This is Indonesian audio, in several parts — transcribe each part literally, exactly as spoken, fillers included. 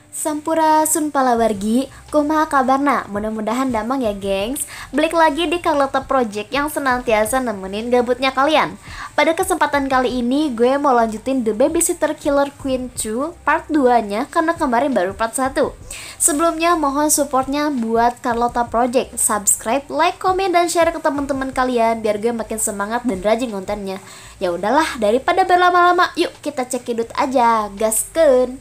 Sampurasun palawargi, kumaha kabarna? Mudah-mudahan damang ya gengs. Balik lagi di Carlota Project yang senantiasa nemenin gabutnya kalian. Pada kesempatan kali ini gue mau lanjutin The Babysitter Killer Queen dua part dua nya karena kemarin baru part satu. Sebelumnya mohon supportnya buat Carlota Project. Subscribe, like, komen, dan share ke teman-teman kalian biar gue makin semangat dan rajin kontennya. Ya udahlah, daripada berlama-lama, yuk kita cekidot aja. Gaskeun.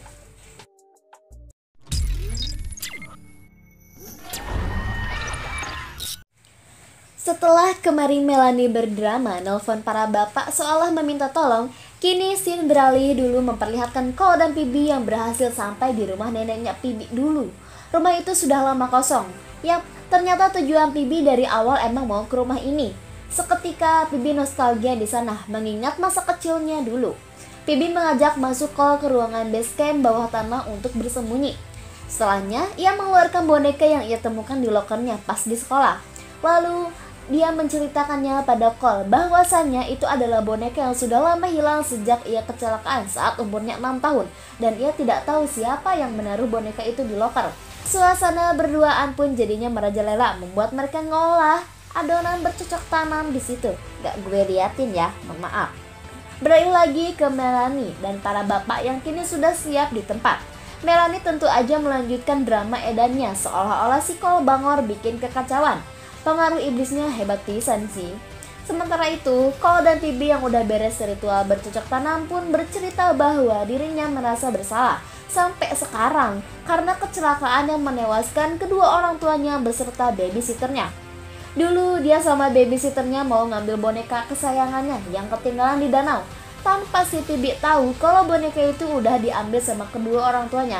Setelah kemarin Melanie berdrama nelpon para bapak seolah meminta tolong, kini scene beralih dulu memperlihatkan Cole dan Phoebe yang berhasil sampai di rumah neneknya Phoebe dulu. Rumah itu sudah lama kosong. Yap, ternyata tujuan Phoebe dari awal emang mau ke rumah ini. Seketika Phoebe nostalgia di sana, mengingat masa kecilnya dulu. Phoebe mengajak masuk Cole ke ruangan base camp bawah tanah untuk bersembunyi. Setelahnya, ia mengeluarkan boneka yang ia temukan di lokernya pas di sekolah. Lalu dia menceritakannya pada Cole bahwasannya itu adalah boneka yang sudah lama hilang sejak ia kecelakaan saat umurnya enam tahun dan ia tidak tahu siapa yang menaruh boneka itu di loker. Suasana berduaan pun jadinya merajalela membuat mereka ngolah adonan bercocok tanam di situ. Gak gue liatin ya, mohon maaf. Beralih lagi ke Melanie dan para bapak yang kini sudah siap di tempat. Melanie tentu aja melanjutkan drama edannya seolah-olah si Cole bangor bikin kekacauan. Pengaruh iblisnya hebat pisan sih. Sementara itu, Cole dan Phoebe yang udah beres ritual bercocok tanam pun bercerita bahwa dirinya merasa bersalah sampai sekarang karena kecelakaan yang menewaskan kedua orang tuanya beserta babysitternya. Dulu dia sama babysitternya mau ngambil boneka kesayangannya yang ketinggalan di danau, tanpa si Phoebe tahu kalau boneka itu udah diambil sama kedua orang tuanya.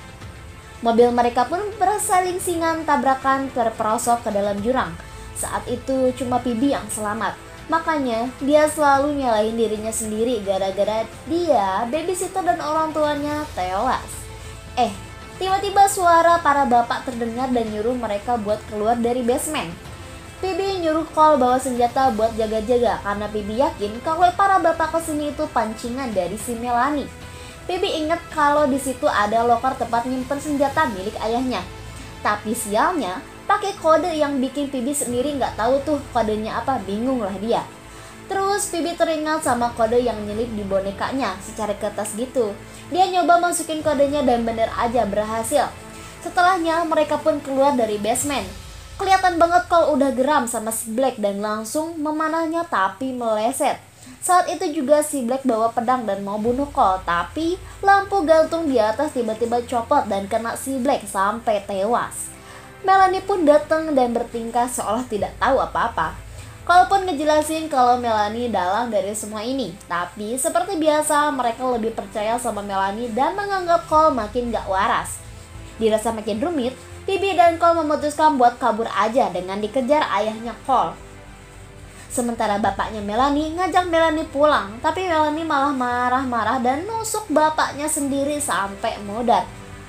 Mobil mereka pun berseling-singan tabrakan terperosok ke dalam jurang. Saat itu cuma Phoebe yang selamat. Makanya dia selalu nyalahin dirinya sendiri gara-gara dia, babysitter dan orang tuanya tewas. Eh, tiba-tiba suara para bapak terdengar dan nyuruh mereka buat keluar dari basement. Phoebe nyuruh Cole bawa senjata buat jaga-jaga karena Phoebe yakin kalau para bapak kesini itu pancingan dari si Melanie. Phoebe ingat kalau di situ ada loker tempat nyimpen senjata milik ayahnya. Tapi sialnya, pakai kode yang bikin Phoebe sendiri nggak tahu tuh kodenya apa, bingung lah dia. Terus Phoebe teringat sama kode yang nyelip di bonekanya, secara kertas gitu. Dia nyoba masukin kodenya dan bener aja berhasil. Setelahnya mereka pun keluar dari basement. Kelihatan banget kalau udah geram sama si Black dan langsung memanahnya tapi meleset. Saat itu juga si Black bawa pedang dan mau bunuh Cole, tapi lampu gantung di atas tiba-tiba copot dan kena si Black sampai tewas. Melanie pun datang dan bertingkah seolah tidak tahu apa-apa. Cole pun ngejelasin kalau Melanie dalang dari semua ini, tapi seperti biasa mereka lebih percaya sama Melanie dan menganggap Cole makin gak waras. Dirasa makin rumit, Phoebe dan Cole memutuskan buat kabur aja dengan dikejar ayahnya Cole. Sementara bapaknya Melanie ngajak Melanie pulang, tapi Melanie malah marah-marah dan nusuk bapaknya sendiri sampai modar.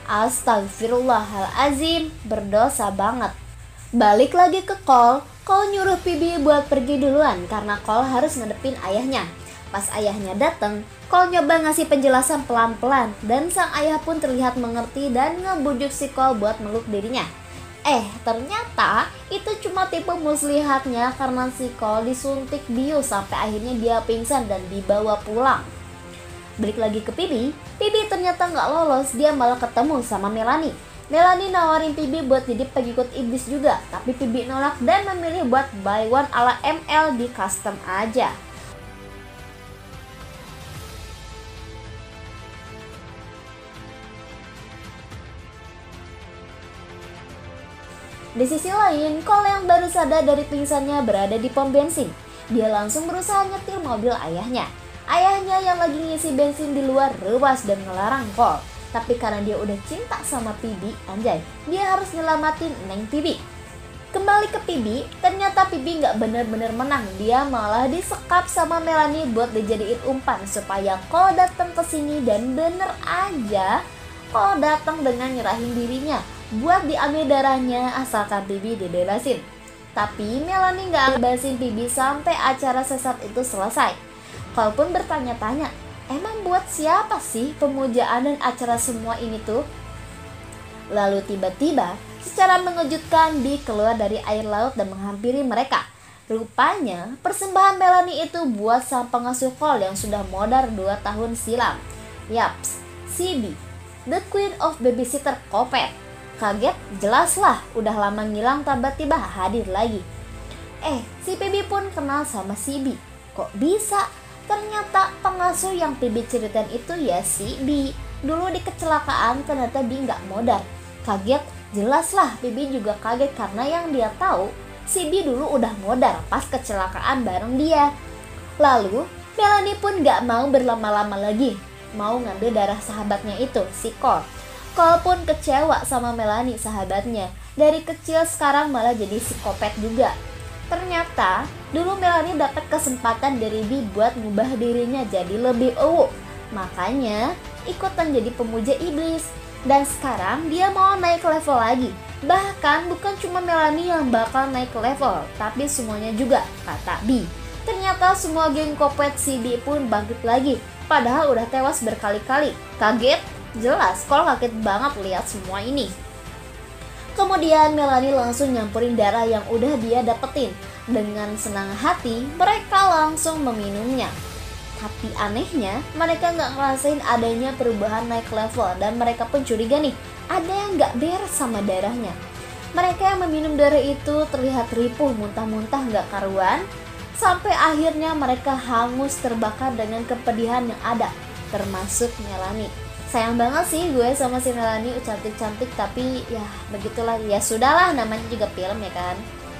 Astagfirullahalazim, berdosa banget. Balik lagi ke Cole, Cole nyuruh Phoebe buat pergi duluan karena Cole harus ngadepin ayahnya. Pas ayahnya datang, Cole nyoba ngasih penjelasan pelan-pelan dan sang ayah pun terlihat mengerti dan ngebujuk si Cole buat meluk dirinya. Eh, ternyata itu cuma tipe muslihatnya karena si Cole disuntik bius sampai akhirnya dia pingsan dan dibawa pulang. Balik lagi ke Phoebe, Phoebe ternyata nggak lolos, dia malah ketemu sama Melanie. Melanie nawarin Phoebe buat jadi pengikut iblis juga, tapi Phoebe nolak dan memilih buat buy one ala M L di custom aja. Di sisi lain, Cole yang baru sadar dari pingsannya berada di pom bensin. Dia langsung berusaha nyetir mobil ayahnya. Ayahnya yang lagi ngisi bensin di luar rewas dan ngelarang Cole. Tapi karena dia udah cinta sama Phoebe, anjay, dia harus nyelamatin Neng Phoebe. Kembali ke Phoebe, ternyata Phoebe nggak bener-bener menang. Dia malah disekap sama Melanie buat dijadiin umpan supaya Cole datang ke sini dan bener aja Cole datang dengan nyerahin dirinya buat diambil darahnya asalkan Phoebe dibebasin. Tapi Melanie gak bebasin Phoebe sampai acara sesat itu selesai. Cole pun bertanya-tanya, emang buat siapa sih pemujaan dan acara semua ini tuh? Lalu tiba-tiba, secara mengejutkan Bee keluar dari air laut dan menghampiri mereka. Rupanya, persembahan Melanie itu buat sang pengasuh Cole yang sudah modar dua tahun silam. Yaps, si Bee, the queen of babysitter kopet. Kaget, jelaslah, udah lama ngilang tiba-tiba hadir lagi. Eh, si Pibi pun kenal sama si Bee. Kok bisa? Ternyata pengasuh yang Pibi ceritain itu ya si Bee. Dulu di kecelakaan ternyata Bee nggak modar. Kaget, jelaslah Pibi juga kaget karena yang dia tahu si Bee dulu udah modar pas kecelakaan bareng dia. Lalu Melanie pun nggak mau berlama-lama lagi, mau ngambil darah sahabatnya itu, si Cole. Cole pun kecewa sama Melanie sahabatnya. Dari kecil sekarang malah jadi psikopat juga. Ternyata dulu Melanie dapat kesempatan dari Bee buat ngubah dirinya jadi lebih awuk. Makanya ikutan jadi pemuja iblis. Dan sekarang dia mau naik level lagi. Bahkan bukan cuma Melanie yang bakal naik level, tapi semuanya juga, kata Bee. Ternyata semua geng kopet si Bee pun bangkit lagi. Padahal udah tewas berkali-kali. Kaget? Jelas, kalau kaget banget lihat semua ini. Kemudian Melanie langsung nyampurin darah yang udah dia dapetin. Dengan senang hati, mereka langsung meminumnya. Tapi anehnya, mereka nggak ngerasain adanya perubahan naik level. Dan mereka pun curiga nih, ada yang nggak beres sama darahnya. Mereka yang meminum darah itu terlihat ripuh, muntah-muntah nggak karuan. Sampai akhirnya mereka hangus terbakar dengan kepedihan yang ada, termasuk Melanie. Sayang banget sih gue sama si Melanie cantik-cantik, tapi ya begitulah, ya sudahlah, namanya juga film ya kan.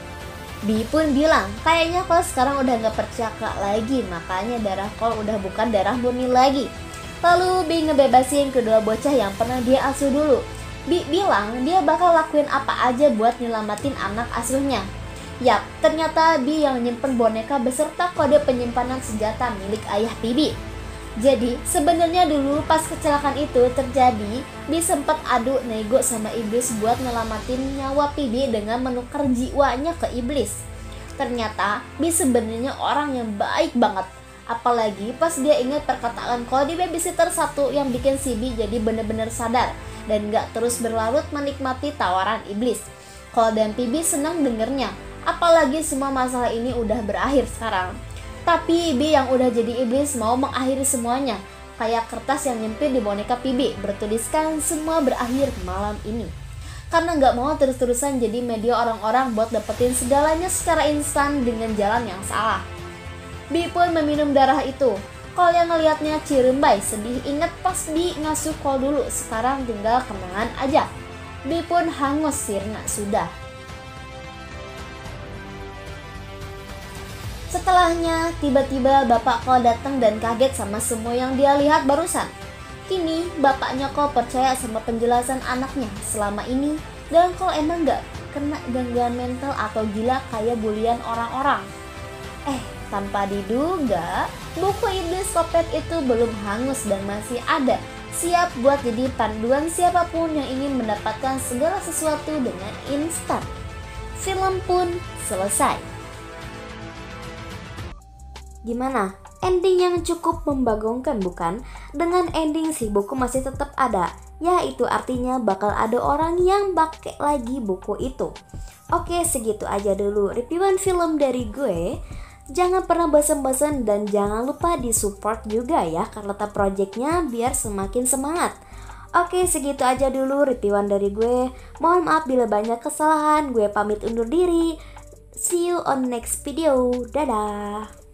Bee pun bilang, kayaknya Cole sekarang udah gak percaya lagi, makanya darah Cole udah bukan darah murni lagi. Lalu Bee ngebebasin kedua bocah yang pernah dia asuh dulu. Bee bilang dia bakal lakuin apa aja buat nyelamatin anak asuhnya. Yap, ternyata Bee yang nyimpen boneka beserta kode penyimpanan senjata milik ayah Pibi. Jadi sebenarnya dulu pas kecelakaan itu terjadi, Bee sempat adu nego sama iblis buat nyelamatin nyawa Pibi dengan menukar jiwanya ke iblis. Ternyata Bee sebenarnya orang yang baik banget. Apalagi pas dia ingat perkataan Cole di Babysitter satu yang bikin si Bee jadi bener-bener sadar dan gak terus berlarut menikmati tawaran iblis. Cole dan Pibi senang dengernya, apalagi semua masalah ini udah berakhir sekarang. Tapi Bee yang udah jadi iblis mau mengakhiri semuanya, kayak kertas yang nyempil di boneka Pibi bertuliskan semua berakhir malam ini. Karena gak mau terus-terusan jadi media orang-orang buat dapetin segalanya secara instan dengan jalan yang salah. Bee pun meminum darah itu. Cole yang ngeliatnya cirembai, sedih inget pas Bee ngasuh Cole dulu, sekarang tinggal kenangan aja. Bee pun hangus sirna sudah. Setelahnya, tiba-tiba bapak Cole datang dan kaget sama semua yang dia lihat barusan. Kini, bapaknya Cole percaya sama penjelasan anaknya selama ini, dan Cole emang gak kena gangguan mental atau gila kayak bulian orang-orang. Eh, tanpa diduga, buku Iblis Kopet itu belum hangus dan masih ada, siap buat jadi panduan siapapun yang ingin mendapatkan segala sesuatu dengan instan. Film pun selesai. Gimana? Ending yang cukup membagongkan bukan? Dengan ending si buku masih tetap ada. Ya itu artinya bakal ada orang yang pakai lagi buku itu. Oke, segitu aja dulu reviewan film dari gue. Jangan pernah bosan-bosan dan jangan lupa di support juga ya Carlota Projectnya biar semakin semangat. Oke, segitu aja dulu reviewan dari gue. Mohon maaf bila banyak kesalahan. Gue pamit undur diri. See you on next video. Dadah.